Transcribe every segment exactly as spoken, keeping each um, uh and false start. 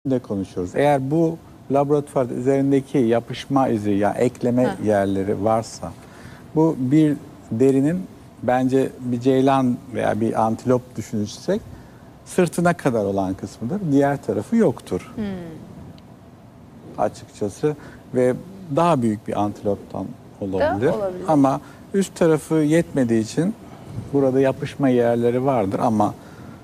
de konuşuyoruz. Eğer bu laboratuvarda üzerindeki yapışma izi ya ekleme ha. yerleri varsa bu bir derinin bence bir ceylan veya bir antilop düşünürsek sırtına kadar olan kısmıdır. Diğer tarafı yoktur. Hmm. Açıkçası ve daha büyük bir antiloptan olabilir. olabilir. Ama üst tarafı yetmediği için burada yapışma yerleri vardır ama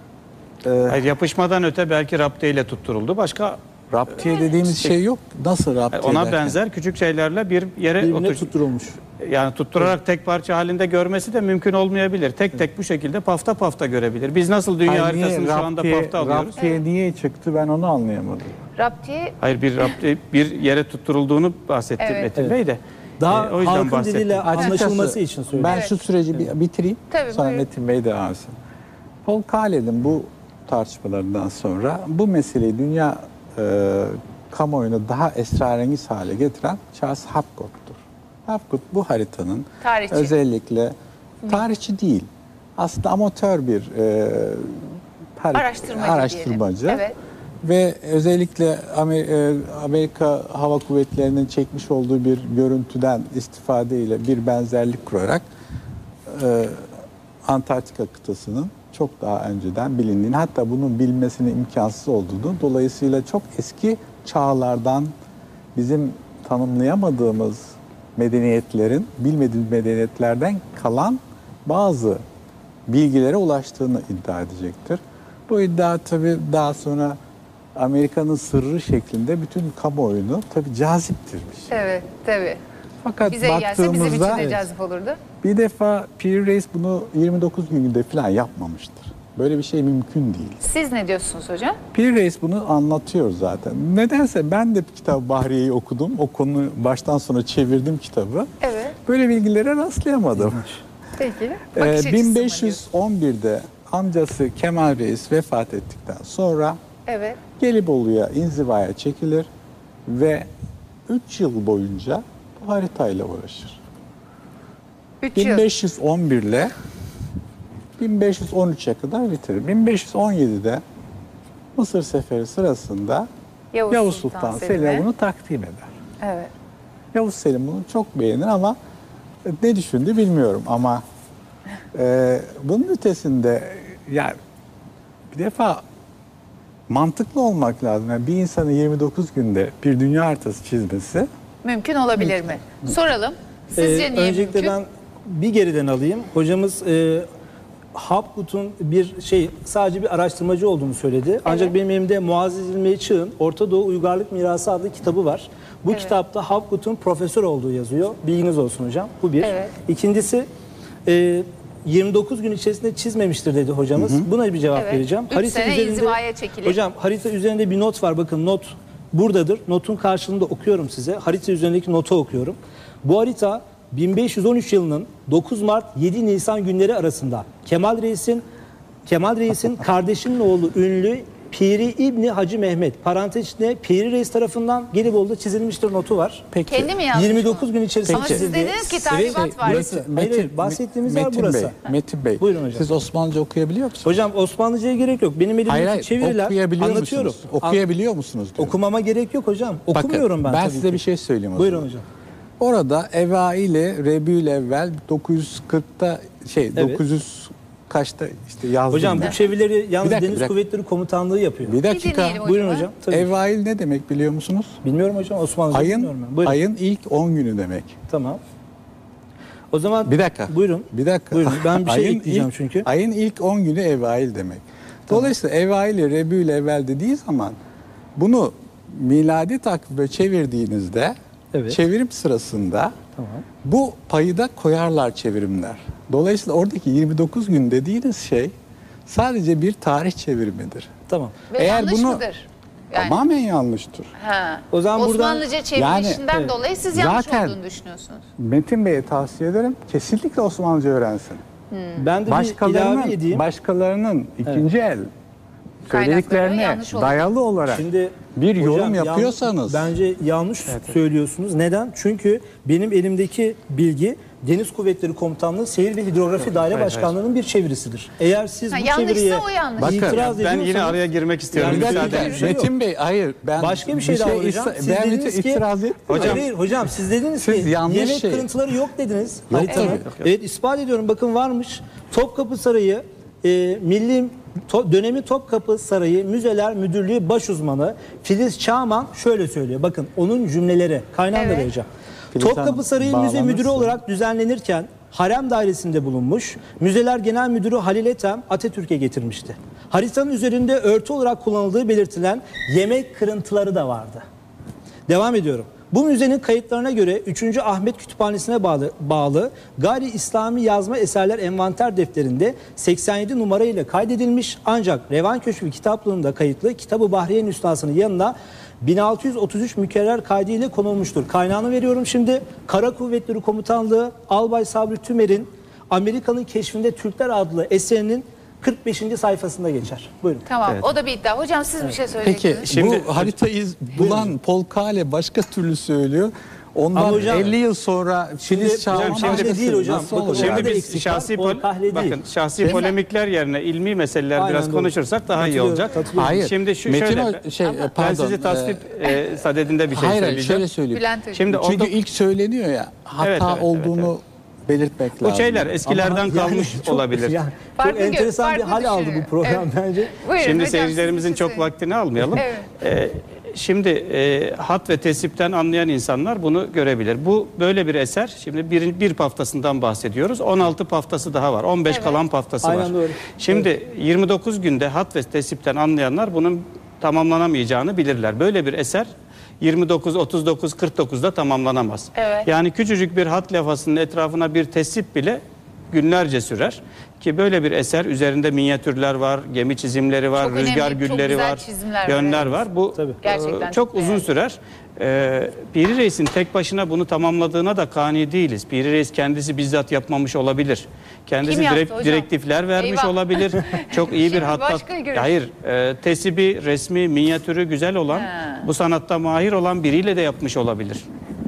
Hayır, yapışmadan öte belki raptiye ile tutturuldu. Başka raptiye dediğimiz şey yok. Nasıl raptiye? Ona derken? benzer küçük şeylerle bir yere otur tutturulmuş. Yani tutturarak tek parça halinde görmesi de mümkün olmayabilir. Tek tek bu şekilde pafta pafta görebilir. Biz nasıl dünya Hayır, haritasını niye, şu anda raptiye, pafta alıyoruz? Raptiye evet. niye çıktı ben onu anlayamadım. Raptiye Hayır bir raptiye bir yere tutturulduğunu bahsetti evet. Metin evet. Bey de. Daha e, o yüzden halkın bahsettim. Diliyle anlaşılması için söylüyorum. Ben evet. şu süreci evet. bitireyim. Tabii, sonra buyurun. Metin Bey devam etsin. Paul Kahle'nin bu tartışmalarından sonra bu meseleyi dünya e, kamuoyunu daha esrarengiz hale getiren Charles Hapgood'tur. Hapgood bu haritanın tarihçi. özellikle tarihçi değil, aslında amatör bir e, araştırmacı, araştırmacı. Evet. Ve özellikle Amerika Hava Kuvvetleri'nin çekmiş olduğu bir görüntüden istifadeyle bir benzerlik kurarak e, Antarktika kıtasının çok daha önceden bilindiğini, hatta bunun bilinmesinin imkansız olduğunu, dolayısıyla çok eski çağlardan bizim tanımlayamadığımız medeniyetlerin, bilmediğimiz medeniyetlerden kalan bazı bilgilere ulaştığını iddia edecektir. Bu iddia tabii daha sonra Amerika'nın sırrı şeklinde bütün kamuoyunu tabii caziptirmiş. Evet, tabii. Fakat bize gelse bizim için de cazip olurdu. Bir defa Peary Reis bunu yirmi dokuz günde falan yapmamıştır. Böyle bir şey mümkün değil. Siz ne diyorsunuz hocam? Peary Reis bunu anlatıyor zaten. Nedense ben de kitabı Bahriye'yi okudum. O konuyu baştan sona çevirdim kitabı. Evet. Böyle bilgilere rastlayamadım. Peki. Ee, bin beş yüz on bir'de amcası Kemal Reis vefat ettikten sonra evet. Gelibolu'ya inzivaya çekilir ve üç yıl boyunca bu haritayla uğraşır. bin beş yüz on bir ile bin beş yüz on üç'e kadar bitirir. bin beş yüz on yedi'de Mısır Seferi sırasında Yavuz, Yavuz Sultan, Sultan Selim'e bunu takdim eder. Evet. Yavuz Selim bunu çok beğenir ama ne düşündü bilmiyorum ama e, bunun ötesinde yani bir defa mantıklı olmak lazım. Yani bir insanın yirmi dokuz günde bir dünya haritası çizmesi mümkün olabilir mümkün. mi? Soralım. Sizce ee, niye öncelikle mümkün? ben bir geriden alayım. Hocamız e, Hapgood'un bir şey sadece bir araştırmacı olduğunu söyledi. Evet. Ancak benim elimde Muazzez İlmi Çığ'ın Orta Doğu Uygarlık Mirası adlı kitabı var. Bu evet. kitapta Hapgood'un profesör olduğu yazıyor. Bilginiz olsun hocam. Bu bir. Evet. İkincisi e, yirmi dokuz gün içerisinde çizmemiştir dedi hocamız. Hı hı. Buna bir cevap evet. vereceğim. üç harita sene üzerinde, inzivaya çekilir. Hocam harita üzerinde bir not var. Bakın not buradadır. Notun karşılığında okuyorum size. Harita üzerindeki notu okuyorum. Bu harita bin beş yüz on üç yılının dokuz Mart yedi Nisan günleri arasında Kemal Reis'in Kemal Reis'in kardeşinin oğlu ünlü Piri İbni Hacı Mehmet parantez içinde Piri Reis tarafından Gelibolu'da çizilmiştir notu var. Peki. Kendi mi yazmış yirmi dokuz gün içerisinde. Ama siz dediniz ki tahribat var. Burası, Metin, hayır, bahsettiğimiz yer burası. Bey, Metin Bey. Buyurun hocam. Siz Osmanlıca okuyabiliyor musunuz? Hocam Osmanlıca'ya gerek yok. Benim elimdeki hayır, hayır, çeviriler anlatıyorum. Musunuz? Okuyabiliyor musunuz? Diyorum. Okumama gerek yok hocam. Okumuyorum Bakın, ben. Ben size ki. bir şey söyleyeyim o Buyurun zaman. hocam. Orada Eva ile Rebü'l-Evvel dokuz yüz kırk'ta şey evet. dokuz yüz kaçta işte yazdım. Hocam ben. bu çevirileri yalnız dakika, Deniz Kuvvetleri Komutanlığı yapıyor. Bir dakika. Bir Buyurun hocam. Evail ne demek biliyor musunuz? Bilmiyorum hocam. Osmanlıca ayın, bilmiyorum ben. Buyurun. Ayın ilk on günü demek. Tamam. O zaman bir dakika. Buyurun. Bir dakika. Buyurun. Ben bir şey ayın ekleyeceğim ilk, çünkü. Ayın ilk on günü Evail demek. Dolayısıyla tamam. Evail ile Rebü'l-Evvel dediği zaman bunu miladi takvime çevirdiğinizde evet. çevirim sırasında tamam. bu payı da koyarlar çevirimler. Dolayısıyla oradaki yirmi dokuz gün dediğiniz şey sadece bir tarih çevirimidir. Tamım. Ve Eğer yanlış bunu, mıdır? Yani, tamamen yanlıştır. Ha. O zaman Osmanlıca çevirişinden yani, dolayı siz yanlış zaten, olduğunu düşünüyorsunuz. Metin Bey'e tavsiye ederim. Kesinlikle Osmanlıca öğrensin. Hmm. Ben de başkalarının, bir ilave edeyim. Başkalarının ikinci evet. el söylediklerine dayalı olarak Şimdi, bir hocam, yorum yapıyorsanız. Yanlış, bence yanlış evet. söylüyorsunuz. Neden? Çünkü benim elimdeki bilgi Deniz Kuvvetleri Komutanlığı Seyir ve Hidrografi Daire hayır, Başkanlığı'nın bir çevirisidir. Eğer siz Ha, bu yanlışsa çeviriye o yanlış. Bakın, itiraz Ben ediyorsanız... yine araya girmek istiyorum. Yani Bir Müsaade dakika, bir şey yok. Metin Bey, hayır ben Başka bir şey daha var hocam. ista- Siz ben dediniz ki, itiraz et. hocam, hayır, hayır, hocam siz dediniz Siz ki yanlış yemek şey- kırıntıları yok dediniz. Yok haritanın. tabii. Evet, ispat ediyorum, bakın varmış. Topkapı Sarayı e, Milli To- dönemi Topkapı Sarayı Müzeler Müdürlüğü Baş Uzmanı Filiz Çağman şöyle söylüyor. Bakın onun cümleleri kaynağında Evet. hocam. Filiz Topkapı Hanım, Sarayı Müze bağlanırsın. Müdürü olarak düzenlenirken harem dairesinde bulunmuş. Müzeler Genel Müdürü Halil Ethem Atatürk'e getirmişti. Haritanın üzerinde örtü olarak kullanıldığı belirtilen yemek kırıntıları da vardı. Devam ediyorum. Bu müzenin kayıtlarına göre üçüncü Ahmet Kütüphanesi'ne bağlı, bağlı gayri İslami yazma eserler envanter defterinde seksen yedi numara ile kaydedilmiş, ancak Revan Köşkü kitaplığında kayıtlı Kitab-ı Bahriye nüshasının yanına bin altı yüz otuz üç mükerrer kaydı ile konulmuştur. Kaynağını veriyorum şimdi. Kara Kuvvetleri Komutanlığı Albay Sabri Tümer'in Amerika'nın Keşfinde Türkler adlı eserinin kırk beşinci sayfasında geçer. Buyurun. Tamam, Evet. o da bir iddia. Hocam siz bir şey Peki söyleyeceksiniz. Şimdi- bu haritayı bulan Paul Kale başka türlü söylüyor. Ondan Ama hocam- elli yıl sonra Filiz Çağman hocam şimdi- başkası. değil hocam. Nasıl Bakın olur? orada Şimdi da biz eksik şahsi var, o pol- kahle değil. bakın şahsi Şey- polemikler yerine ilmi meseleler Aynen biraz doğru. konuşursak daha iyi Katılıyorum, olacak. katılıyorum. Hayır. Şimdi şu Metin şöyle Ho- şey, ben pardon, sizi tasvip e, sadedinde bir şey hayır, hayır, söyleyeceğim. şöyle söyleyeyim. Bülent Hocam. Şimdi Çünkü orada- ilk söyleniyor ya hata Evet, evet, olduğunu belirtmek bu lazım. şeyler eskilerden Ama yani kalmış çok- olabilir. yani Farklı çok gö- enteresan bir farklı hal aldı düşünüyor. bu program Evet. bence. Buyurun Şimdi hocam, seyircilerimizin siz bir şey çok vaktini almayalım. Evet. Ee, şimdi e, hat ve tesipten anlayan insanlar bunu görebilir. Bu böyle bir eser. Şimdi bir, bir paftasından bahsediyoruz. on altı paftası daha var. on beş Evet. kalan paftası Aynen var. doğru. Şimdi yirmi dokuz günde hat ve tesipten anlayanlar bunun tamamlanamayacağını bilirler. Böyle bir eser yirmi dokuz, otuz dokuz, kırk dokuzda tamamlanamaz. Evet. Yani küçücük bir hat levhasının etrafına bir tesip bile günlerce sürer. Ki böyle bir eser üzerinde minyatürler var, gemi çizimleri var, Çok önemli, rüzgar çok gülleri güzel var, çizimler var, yönler evet. var. Bu Tabii. e, Gerçekten çok çok uzun değerli. sürer. E, Piri Reis'in tek başına bunu tamamladığına da kani değiliz. Piri Reis kendisi bizzat yapmamış olabilir. Kendisi Kim yaptı direkt, hocam? direktifler vermiş Eyvah. olabilir. Çok iyi bir Şimdi hattat. başka görüş. Hayır, e, tesibi, resmi, minyatürü güzel olan, Ha. bu sanatta mahir olan biriyle de yapmış olabilir.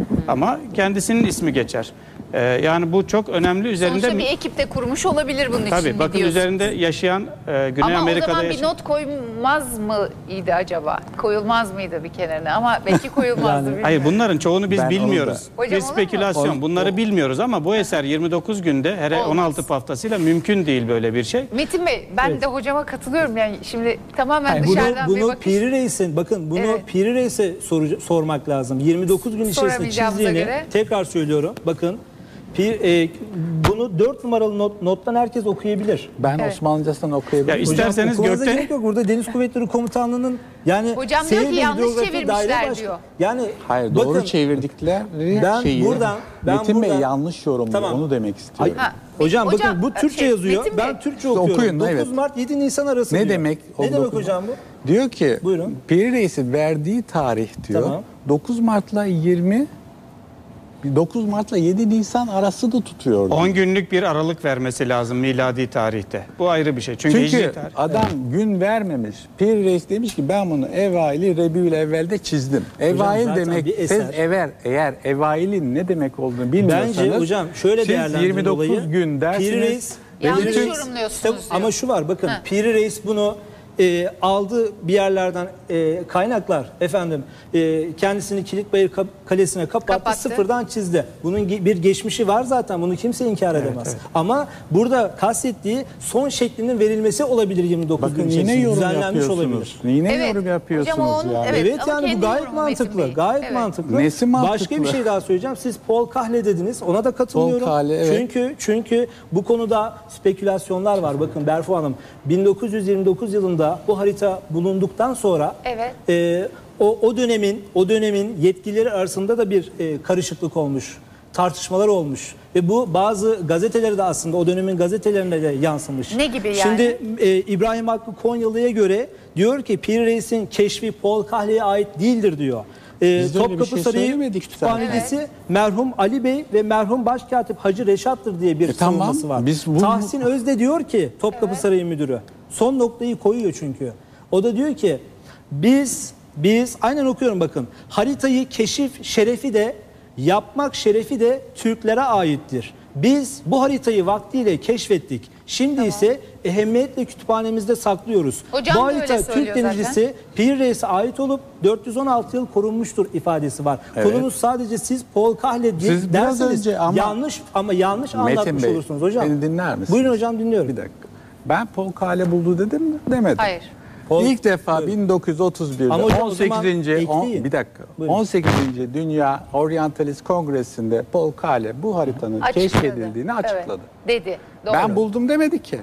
Ama kendisinin ismi geçer. E, yani bu çok önemli. Üzerinde Sonuçta mi- bir ekip de kurmuş olabilir bunun için. Tabii bakın diyorsunuz. üzerinde yaşayan e, Güney Ama Amerika'da o zaman bir yaşayan... not koymaz mıydı acaba? Koyulmaz mıydı bir kenarına? Ama belki koyulmazdı. Yani- bilmiyorum. Hayır bunların çoğunu biz Ben onu bilmiyoruz. da- Hocam Bir olur mu? spekülasyon. O- Bunları o- bilmiyoruz ama bu eser yirmi dokuz günde hele Olmaz. on altı paftasıyla mümkün değil böyle bir şey. Metin Bey, ben Evet. de hocama katılıyorum. Yani şimdi tamamen Yani bunu dışarıdan bir bunu bakış. Piri Reis'in, bakın bunu Evet. Piri Reis'e soru- sormak lazım. yirmi dokuz gün içerisinde Soramayacağımıza çizdiğini göre. tekrar söylüyorum. Bakın Pir, e, bunu dört numaralı not, nottan herkes okuyabilir. Ben Evet. Osmanlıcasından okuyabilirim. Ya İsterseniz Hocam, okumanıza gökte- gerek yok. Burada Deniz Kuvvetleri Komutanlığı'nın yani Hocam diyor ki Seyir ve yanlış Hidrografi çevirmişler Daire Baş- diyor. Yani Hayır, doğru bakın, çevirdikleri ben şeyi buradan- ben Metin Bey buradan- yanlış yorumluyor. Tamam. Onu demek istiyorum. Ha, Hocam, Hocam, bakın bu Türkçe şey, yazıyor. Metin Bey. Ben Türkçe İşte okuyorum. okuyun, dokuz evet. Mart yedi Nisan arası Ne diyor. demek? Ne o demek dokuz- hocam bu? Diyor ki Buyurun. Piri Reis'in verdiği tarih diyor. Tamam. dokuz Mart'la yirmi dokuz Mart'la yedi Nisan arası da tutuyor. on günlük bir aralık vermesi lazım miladi tarihte. Bu ayrı bir şey. Çünkü, Çünkü hicri tarih. adam gün vermemiş. Pir Reis demiş ki ben bunu Evaili Rebiül Evvel'de çizdim. Evail zaten demek bir eser. siz eğer, eğer Evail'in ne demek olduğunu bilmiyorsanız Bence hocam şöyle siz değerlendirin yirmi dokuz olayı. gün dersiniz. Piri Reis, Yanlış Piri Reis- yorumluyorsunuz Tabii, diyor. ama şu var bakın Ha. Piri Reis bunu e, aldı bir yerlerden e, kaynaklar efendim e, kendisini Kilitbayır Ka- Kalesi'ne kapattı, Kapattı. sıfırdan çizdi. Bunun ge- bir geçmişi var zaten, bunu kimse inkar edemez. Ama burada kastettiği son şeklinin verilmesi olabilir yirmi dokuz gün Bakın yine içerisinde, yorum düzenlenmiş yapıyorsunuz. olabilir. Yine Evet. yorum yapıyorsunuz Hocam onun- yani. evet. Evet, ama yani bu kendi gayet yorumu Metin mantıklı. Bey. Gayet Evet. mantıklı. Nesi mantıklı? Başka bir şey daha söyleyeceğim. Siz Paul Kahle dediniz. Ona da katılıyorum. Paul Kahle, evet. Çünkü çünkü bu konuda spekülasyonlar var. Bakın Berfu Hanım bin dokuz yüz yirmi dokuz yılında bu harita bulunduktan sonra Evet. e, o o dönemin o dönemin yetkilileri arasında da bir e, karışıklık olmuş. Tartışmalar olmuş ve bu bazı gazetelere de aslında o dönemin gazetelerine de yansımış. Ne gibi yani? Şimdi e, İbrahim Hakkı Konyalı'ya göre diyor ki Pir Reis'in keşfi Paul Kahle'ye ait değildir diyor. E, Biz de öyle bir Topkapı şey Sarayı söylemedik Kütüphanesi merhum Ali Bey ve merhum Başkatip Hacı Reşat'tır diye bir E, tamam. savunması var. Biz bu- Tahsin Özde diyor ki Topkapı Sarayı müdürü son noktayı koyuyor çünkü. O da diyor ki biz biz aynen okuyorum bakın. Haritayı keşif şerefi de yapmak şerefi de Türklere aittir. Biz bu haritayı vaktiyle keşfettik. Şimdi Tamam. ise ehemmiyetle kütüphanemizde saklıyoruz. Hocam bu da harita öyle söylüyor Türk denizcisi Pir Reis'e ait olup dört yüz on altı yıl korunmuştur ifadesi var. Evet. Konunuz sadece siz Paul Kahle diye Siz biraz derseniz önce ama- yanlış ama yanlış anlatmış Bey, olursunuz hocam. beni dinler misiniz? Buyurun hocam, dinliyorum. Bir dakika. Ben Paul Kahle buldu dedim mi? Demedim. Hayır. Paul- İlk defa Buyurun. bin dokuz yüz otuz birde Ama hocam o zaman on sekizinci on, ekleyin. bir dakika. Buyurun. on sekizinci Dünya Orientalist Kongresi'nde Paul Kahle bu haritanın Açıkladı. keşfedildiğini açıkladı. Evet, dedi. Doğru. Ben buldum demedi ki.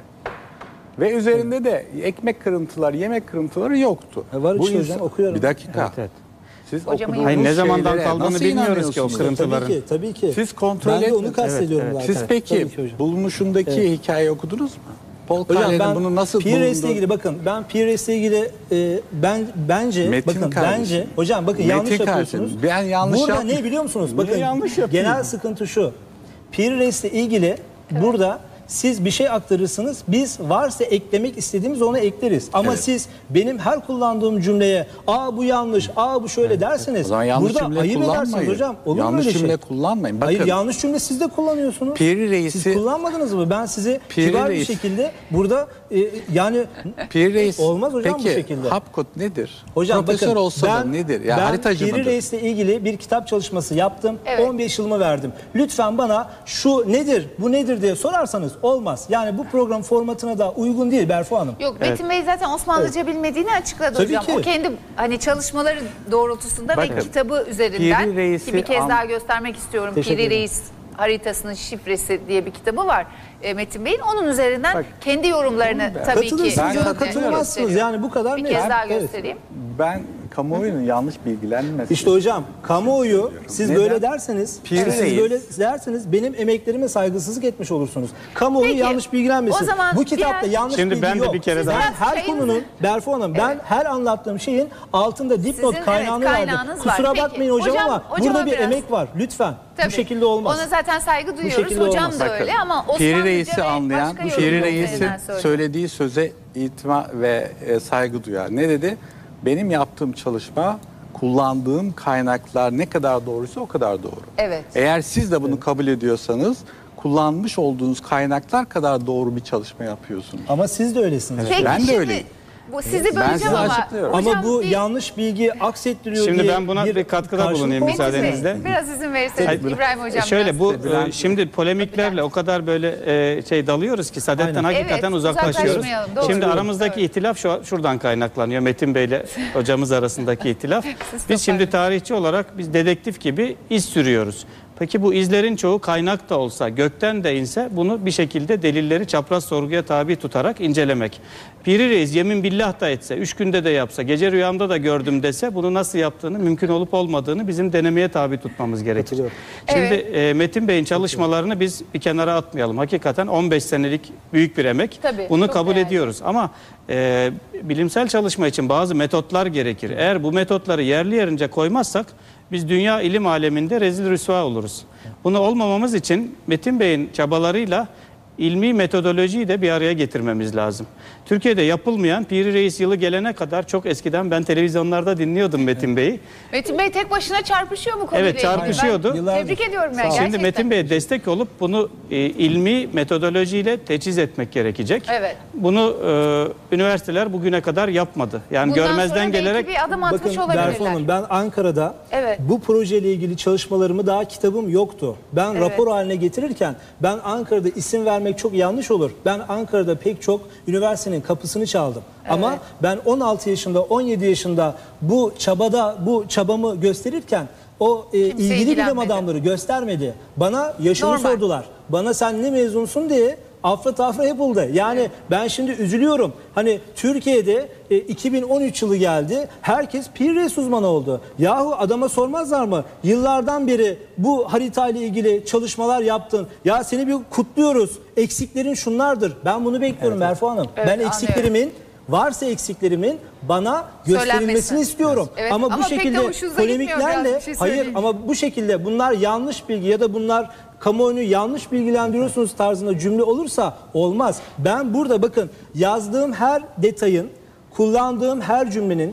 Ve üzerinde de ekmek kırıntıları, yemek kırıntıları yoktu. E var bu işte insan- hocam, okuyorum. Bir dakika. Evet, evet. Siz Hocamın okuduğunuz Hayır, ne zamandan şeylere kaldığını nasıl bilmiyoruz ki o inanıyorsunuz? kırıntıların. Tabii ki, tabii ki. Siz kontrol Ben de onu etmediniz. kastediyorum Evet, zaten. Siz peki Tabii ki hocam. bulunuşundaki Evet. hikayeyi okudunuz mu? Paul Hocam Kahle'nin ben bunu nasıl Pir Reis'le bulunduğunu- ilgili bakın ben Pir Reis'le ilgili e, ben bence Metin bakın kardeşim. bence hocam bakın Metin yanlış kardeşim, yapıyorsunuz. ben yanlış Burada yapmıyorum. ne biliyor musunuz? Niye Bakın yanlış yapıyorum? genel sıkıntı şu. Pir Reis'le ilgili burada siz bir şey aktarırsınız. Biz varsa eklemek istediğimiz onu ekleriz. Ama Evet. siz benim her kullandığım cümleye aa bu yanlış, aa bu şöyle derseniz O zaman yanlış burada cümle ayıp edersiniz kullanmayın. hocam. Olur mu yanlış öyle cümle şey? kullanmayın. Bakın, Hayır, yanlış cümle siz de kullanıyorsunuz. Piri Reis'i- Siz kullanmadınız mı? Ben sizi Piri kibar Reis- bir şekilde burada e, yani Pir Reis, olmaz hocam peki, bu şekilde. Hapkot nedir? Hocam Profesör bakın, olsa da ben, nedir? Ya ben haritacı Piri mıdır? Reis'le ilgili bir kitap çalışması yaptım. Evet. on beş yılımı verdim. Lütfen bana şu nedir, bu nedir diye sorarsanız olmaz. Yani bu program formatına da uygun değil Berfu Hanım. Yok, Metin Bey zaten Osmanlıca bilmediğini açıkladı Tabii hocam. ki. O kendi hani çalışmaları doğrultusunda Bakın, ve kitabı üzerinden Piri Reis'i ki bir kez an- daha göstermek istiyorum. Teşekkür Piri ederim. Reis haritasının şifresi diye bir kitabı var e, Metin Bey'in. Onun üzerinden Bak, kendi yorumlarını ben- tabii ki Katılırsınız Ben ya da katılıyorum. katılmazsınız. Yani bu kadar Bir net. kez daha Evet. göstereyim. Ben kamuoyunun yanlış bilgilenmesi. İşte hocam kamuoyu siz Neden? böyle derseniz, Piri siz Reis- böyle derseniz benim emeklerime saygısızlık etmiş olursunuz. Kamuoyu Peki, yanlış bilgilenmesin. o zaman Bu kitapta biraz- yanlış Şimdi bilgi ben de yok. bir kere ben daha- Biraz her şeyinizi- konunun Berfu Hanım ben Evet. her anlattığım şeyin altında dipnot Sizin, kaynağını evet, verdim. kaynağınız var. Kusura Peki, bakmayın hocam, hocam- ama hocama burada bir biraz- emek var. Lütfen. Tabii. Bu şekilde olmaz. Ona zaten saygı duyuyoruz. şekilde Hocam olmaz. da Bakın, öyle ama Osmanlıca Piri Reis'i ve anlayan, başka Piri yorumlar Reis'in üzerinden söylüyor. söylediği söze itima ve e, saygı duyar. Ne dedi? Benim yaptığım çalışma, kullandığım kaynaklar ne kadar doğruysa o kadar doğru. Evet. Eğer siz de bunu kabul ediyorsanız, kullanmış olduğunuz kaynaklar kadar doğru bir çalışma yapıyorsunuz. Ama siz de öylesiniz. Peki, Ben de şimdi öyleyim. Bu sizi Ben böleceğim size ama. açıklıyorum. Ama hocam bu bir- yanlış bilgi aksettiriyor Şimdi diye ben buna bir katkıda karşılık bulunayım olmaz. Metin Bey, müsaadenizle. biraz izin verirseniz Hayır, İbrahim Hocam. Şöyle biraz- bu Bülent- e, şimdi polemiklerle o kadar böyle e, şey dalıyoruz ki Saadet'ten Aynen. hakikaten Evet, uzaklaşıyoruz. uzaklaşmayalım, doğru. Şimdi Doğru. aramızdaki ihtilaf şu, şuradan kaynaklanıyor. Metin Bey'le hocamız arasındaki ihtilaf. Biz şimdi tarihçi olarak biz dedektif gibi iz sürüyoruz. Peki bu izlerin çoğu kaynak da olsa, gökten de inse bunu bir şekilde delilleri çapraz sorguya tabi tutarak incelemek. Piri Reis yemin billah da etse, üç günde de yapsa, gece rüyamda da gördüm dese bunu nasıl yaptığını, mümkün olup olmadığını bizim denemeye tabi tutmamız gerekir. Katılıyorum. Şimdi Evet. e, Metin Bey'in çalışmalarını biz bir kenara atmayalım. Hakikaten on beş senelik büyük bir emek. Tabii, Bunu çok kabul değerli. ediyoruz. Ama e, bilimsel çalışma için bazı metotlar gerekir. Eğer bu metotları yerli yerince koymazsak biz dünya ilim aleminde rezil rüsva oluruz. Bunu olmamamız için Metin Bey'in çabalarıyla ilmi metodolojiyi de bir araya getirmemiz lazım. Türkiye'de yapılmayan Piri Reis yılı gelene kadar çok eskiden ben televizyonlarda dinliyordum Metin Bey'i. Metin Bey tek başına çarpışıyor bu konuyla Evet, ilgili. çarpışıyordu. Ben Yıllardır. tebrik ediyorum ya Sağ olun. gerçekten. Şimdi Metin Bey'e destek olup bunu e, ilmi metodolojiyle teçhiz etmek gerekecek. Evet. Bunu e, üniversiteler bugüne kadar yapmadı. Yani Bundan görmezden sonra belki gelerek bir adım atmış Bakın Berfu olabilirler. Hanım, ben Ankara'da Evet. bu projeyle ilgili çalışmalarımı daha kitabım yoktu. Ben Evet. rapor haline getirirken ben Ankara'da isim vermek çok yanlış olur. Ben Ankara'da pek çok üniversitenin kapısını çaldım. Ama ben on altı yaşında, on yedi yaşında bu çabada, bu çabamı gösterirken o e, ilgili bilim ilgilenmedi. adamları göstermedi. Bana yaşımı Normal. sordular. Bana sen ne mezunsun diye afra tafra yapıldı. Yani ben şimdi üzülüyorum. Hani Türkiye'de e, iki bin on üç yılı geldi. Herkes Pir Reis uzmanı oldu. Yahu adama sormazlar mı? Yıllardan beri bu haritayla ilgili çalışmalar yaptın. Ya seni bir kutluyoruz. Eksiklerin şunlardır. Ben bunu bekliyorum Berfu Hanım. Evet, ben eksiklerimin varsa eksiklerimin bana gösterilmesini Söylenmesi. istiyorum. Evet, ama bu ama pek de şekilde hoşunuza gitmiyor biraz, polemiklerle bir şey hayır söyleyeyim. ama bu şekilde bunlar yanlış bilgi ya da bunlar kamuoyunu yanlış bilgilendiriyorsunuz tarzında cümle olursa olmaz. Ben burada bakın yazdığım her detayın, kullandığım her cümlenin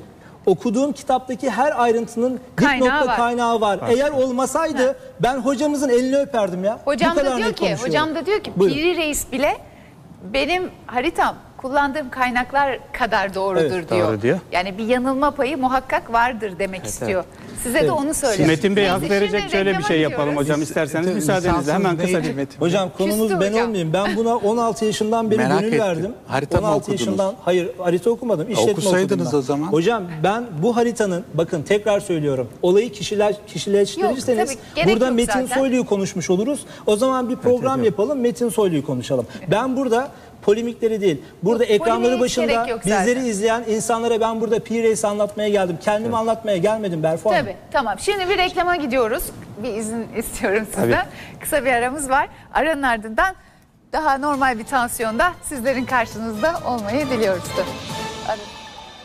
okuduğum kitaptaki her ayrıntının Kaynağı dipnotla var. kaynağı var. Eğer olmasaydı ben hocamızın elini öperdim ya. Hocam Bu kadar da diyor net ki, konuşuyorum. hocam da diyor ki Buyurun. Piri Reis bile benim haritam kullandığım kaynaklar kadar doğrudur Evet, diyor. doğru diyor. Yani bir yanılma payı muhakkak vardır demek istiyor. Size de Evet. onu söylüyor. Metin Bey Neyse, hak şimdi verecek şöyle bir reklama şey yapalım gidiyoruz. hocam isterseniz Siz- müsaadenizle insansız hemen değil kısaca. Metin Bey. Hocam konumuz Küstü ben hocam. olmayayım. Ben buna on altı yaşından beri Merak gönül ettim. verdim. Harita mı on altı okudunuz? yaşından hayır harita okumadım. İşletme Okusaydınız okudum ben. o zaman. Hocam ben bu haritanın bakın tekrar söylüyorum. Olayı kişiler kişileştirirseniz Yok, tabii, gerek burada yok Metin zaten. Soylu'yu konuşmuş oluruz. O zaman bir program yok. yapalım. Metin Soylu'yu konuşalım. Ben burada polemikleri değil. Burada Yok, ekranları polemiğe başında gerek yok zaten. bizleri izleyen insanlara ben burada Piri Reis anlatmaya geldim. Kendimi anlatmaya gelmedim Berfu Hanım. Tabii, tamam. Şimdi bir reklama gidiyoruz. Bir izin istiyorum sizden. Tabii. Kısa bir aramız var. Aranın ardından daha normal bir tansiyonda sizlerin karşınızda olmayı diliyoruz. Tabii. Ara-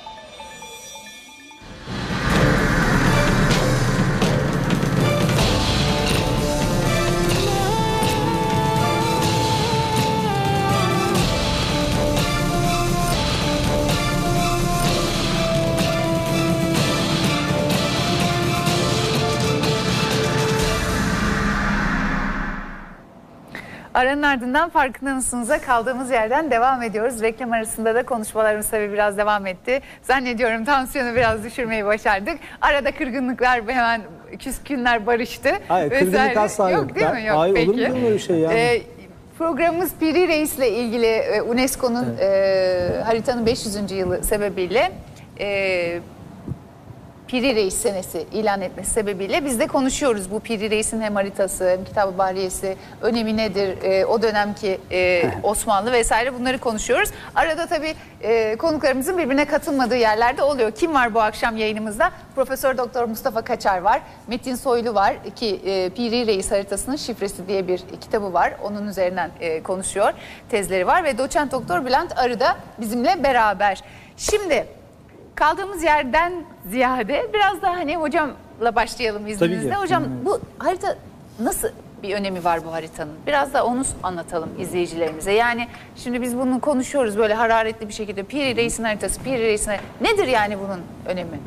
Aranın ardından farkında mısınız'a kaldığımız yerden devam ediyoruz. Reklam arasında da konuşmalarımız tabii biraz devam etti. Zannediyorum tansiyonu biraz düşürmeyi başardık. Arada kırgınlıklar hemen küskünler barıştı. Hayır, kırgınlık vesaire. asla yok. Yok değil Ben- mi? Yok, hayır, olur peki. mu böyle bir şey yani? Ee, programımız Piri Reis'le ilgili e, UNESCO'nun e, haritanın beş yüzüncü yılı sebebiyle e, Piri Reis senesi ilan etmesi sebebiyle biz de konuşuyoruz. Bu Piri Reis'in hem haritası hem Kitab-ı Bahriyesi önemi nedir, e, o dönemki e, Osmanlı vesaire bunları konuşuyoruz. Arada tabii e, konuklarımızın birbirine katılmadığı yerlerde oluyor. Kim var bu akşam yayınımızda? Profesör Doktor Mustafa Kaçar var, Metin Soylu var ki e, Piri Reis haritasının şifresi diye bir kitabı var. Onun üzerinden e, konuşuyor, tezleri var ve Doçent Doktor Bülent Arı da bizimle beraber. Şimdi kaldığımız yerden ziyade biraz daha hani hocamla başlayalım izninizle. ki. Hocam bu harita nasıl bir önemi var bu haritanın? Biraz da onu anlatalım izleyicilerimize. Yani şimdi biz bunu konuşuyoruz böyle hararetli bir şekilde. Piri Reis'in haritası, Piri Reis'in nedir yani bunun önemi?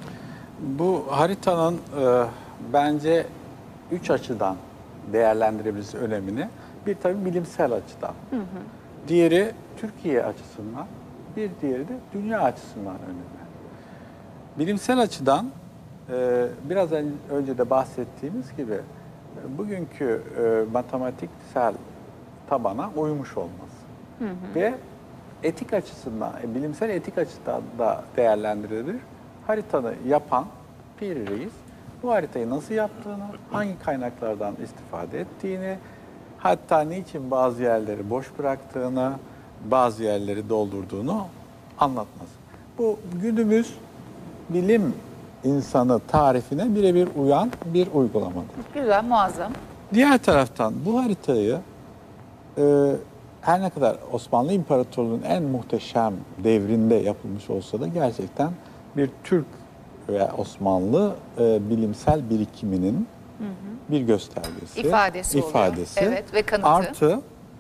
Bu haritanın e, bence üç açıdan değerlendirebiliriz önemini. Bir tabii bilimsel açıdan. Diğeri Türkiye açısından, bir diğeri de dünya açısından önemli. Bilimsel açıdan e, biraz önce de bahsettiğimiz gibi e, bugünkü e, matematiksel tabana uymuş olması. Hı hı. Ve etik açısından, e, bilimsel etik açıdan da değerlendirilebilir. Haritanı yapan Piri Reis bu haritayı nasıl yaptığını, hangi kaynaklardan istifade ettiğini, hatta niçin bazı yerleri boş bıraktığını, bazı yerleri doldurduğunu anlatması. Bu günümüz bilim insanı tarifine birebir uyan bir uygulamadır. Güzel, muazzam. Diğer taraftan bu haritayı e, her ne kadar Osmanlı İmparatorluğu'nun en muhteşem devrinde yapılmış olsa da gerçekten bir Türk ve Osmanlı e, bilimsel birikiminin hı hı. bir göstergesi. İfadesi oluyor. ifadesi. Evet, ve kanıtı. Artı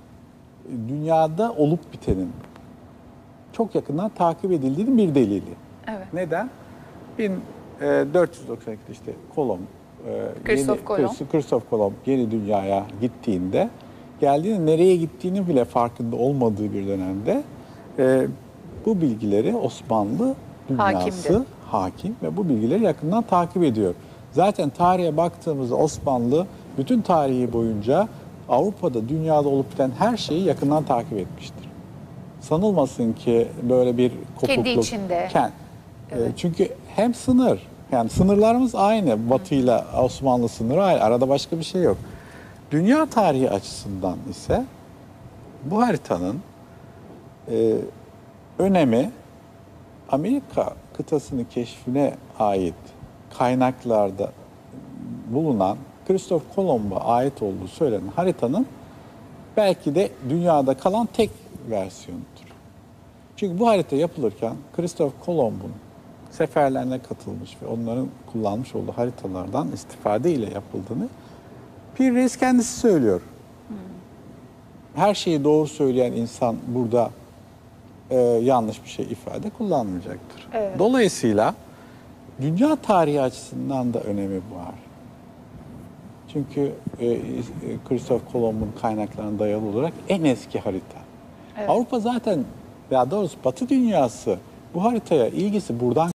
dünyada olup bitenin çok yakından takip edildiğinin bir delili. Evet. Neden? bin dört yüz doksan ikide işte Kolomb, Christoph Kolomb. Christoph Kolomb yeni dünyaya gittiğinde, geldiğinde nereye gittiğini bile farkında olmadığı bir dönemde e, bu bilgileri Osmanlı dünyası Hakimdi. hakim ve bu bilgileri yakından takip ediyor. Zaten tarihe baktığımızda Osmanlı bütün tarihi boyunca Avrupa'da, dünyada olup biten her şeyi yakından takip etmiştir. Sanılmasın ki böyle bir kopukluk. Kendi içinde. Kend- Evet. Çünkü hem sınır, yani sınırlarımız aynı. Batı ile Osmanlı sınırı aynı. Arada başka bir şey yok. Dünya tarihi açısından ise bu haritanın e, önemi Amerika kıtasının keşfine ait kaynaklarda bulunan Christoph Kolomb'a ait olduğu söylenen haritanın belki de dünyada kalan tek versiyonudur. Çünkü bu harita yapılırken Christoph Kolomb'un seferlerine katılmış ve onların kullanmış olduğu haritalardan istifade ile yapıldığını Piri Reis kendisi söylüyor. Her şeyi doğru söyleyen insan burada e, yanlış bir şey ifade kullanmayacaktır. Evet. Dolayısıyla dünya tarihi açısından da önemi var. Çünkü e, Christoph Kolomb'un kaynaklarına dayalı olarak en eski harita. Evet. Avrupa zaten, daha doğrusu Batı dünyası bu haritaya ilgisi buradan